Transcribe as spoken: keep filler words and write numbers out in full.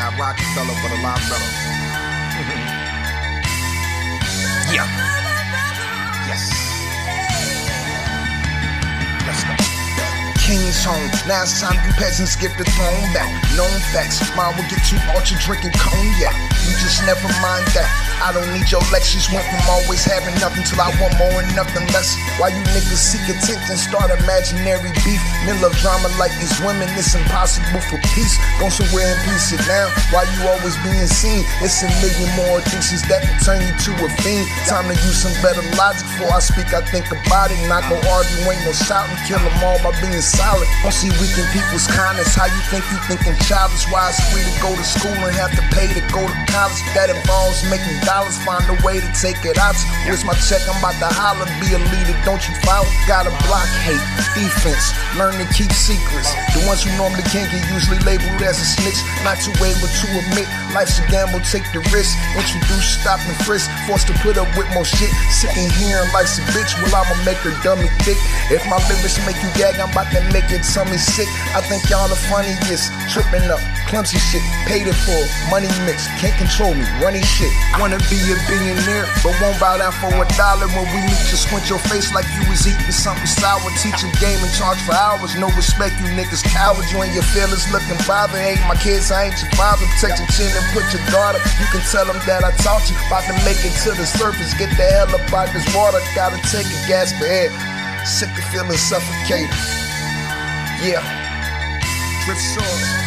Not Rockefeller, but a lot better. Yeah. Yes. Let's go. King's home. Now it's time you peasants give the throne back. Known facts. Mine will get too ultra drinking cognac. You just never mind that. I don't need your lectures. Went from always having nothing till I want more and nothing less. Why you niggas seek attention, start imaginary beef. Men love drama like these women. It's impossible for peace. Go somewhere and please sit down. Why you always being seen? It's a million more addictions that can turn you to a fiend. Time to use some better logic. Before I speak, I think about it. Not go argue, ain't no shouting. Kill them all by being solid. Don't see weak in people's kindness. How you think you thinking childish? Why it's free to go to school and have to pay to go to college? That involves making dollars, find a way to take it out. Where's my check? I'm about to holler, be a leader, don't you follow? Gotta block hate, defense, learn to keep secrets. The ones who normally can't get usually labeled as a snitch. Not too able to admit, life's a gamble, take the risk. Introduce, stop and frisk, forced to put up with more shit. Sick of hearing life's a bitch, well I'ma make her dummy thick. If my lyrics make you gag, I'm about to make your tummy sick. I think y'all the funniest, tripping up, clumsy shit. Paid it for, money mix, can't control me, running shit. Wanna be a billionaire, but won't bow down for a dollar. When we meet, you squint your face like you was eating something sour. Teach a game and charge for hours. No respect, you niggas cowards. You and your feelings looking bothered. Hey, my kids, I ain't your father. Protect your chin and put your guard up. You can tell them that I taught you. About to make it to the surface. Get the hell up out this water. Gotta take a gas for air. Sick of feeling suffocated. Yeah. Drip sauce.